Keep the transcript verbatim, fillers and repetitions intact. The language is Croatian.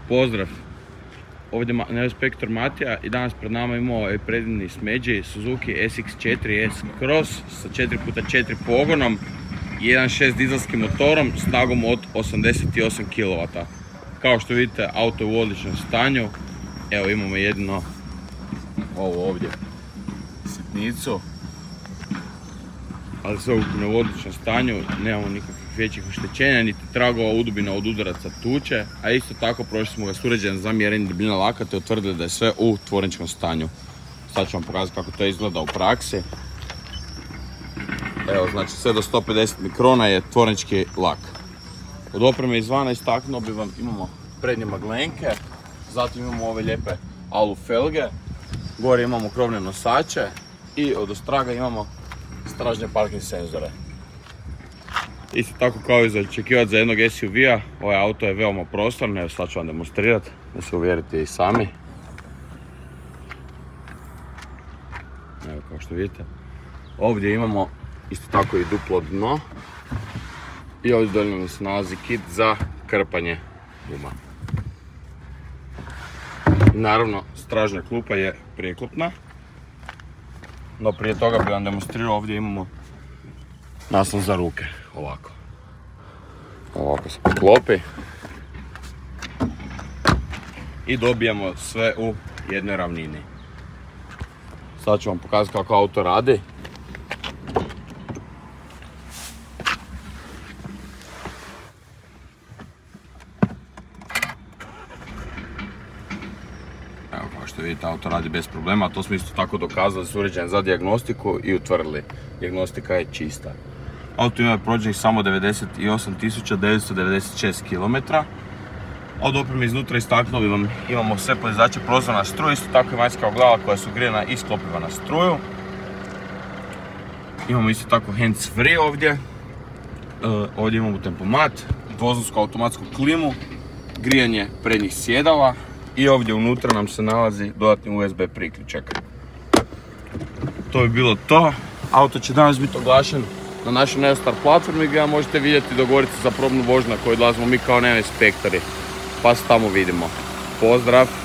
Pozdrav! Ovdje je Neospektor Matija i danas pred nama imamo ovaj predivni smeđi Suzuki S X četiri S Cross sa četiri puta četiri pogonom i jedan zarez šest dizelskim motorom snagom od osamdeset osam kilovata. Kao što vidite, auto je u odličnom stanju. Evo, imamo jedino ovo ovdje sitnicu, ali sve ukupno u odličnom stanju, nemamo nikakvih većih oštećenja, niti tragova udubina od udaraca tuče, a isto tako prošli smo ga s uređajem za mjerenje debljine laka te utvrdili da je sve u tvorničkom stanju. Sad ću vam pokazati kako to izgleda u praksi. Evo, znači sve do sto pedeset mikrona je tvornički lak. Od opreme izvana istaknuo bi vam, imamo prednje maglenke, zatim imamo ove lijepe alu felge, gore imamo krovne nosače i od ostraga imamo stražne parking senzore. Isto tako kao i za očekivati za jednog S U V-a, ovaj auto je veoma prostoran, evo sad ću vam demonstrirati, da se uvjerite i sami. Evo, kao što vidite, ovdje imamo isto tako i duplo dno i ovdje dolje nam se nalazi kit za krpanje guma. Naravno, stražna klupa je prijeklopna, no prije toga bih vam demonstrirao, ovdje imamo naslon za ruke, ovako. Ovako se poklopi i dobijamo sve u jednoj ravnini. Sad ću vam pokazati kako auto radi. Evo, kao što vidite, auto radi bez problema, to smo isto tako dokazali s uređajem za dijagnostiku i utvrdili. Dijagnostika je čista. Auto ima prođenih samo devedeset osam tisuća devetsto devedeset šest kilometara. Od opreme iznutra istaknuo bi vam, imamo sve polizače prozora na struju, isto tako i vanjska ogledala koja su grijana i sklopiva na struju. Imamo isto tako hands free ovdje. Ovdje imamo tempomat, dvozonsku automatsku klimu, grijanje prednjih sjedala i ovdje unutra nam se nalazi dodatni U S B priključak. To bi bilo to. Auto će danas biti oglašen na našoj Neostar platformi gdje možete vidjeti i dogovoriti se za probnu vožnju na koju odlazimo mi kao Neospektori. Pa se tamo vidimo. Pozdrav!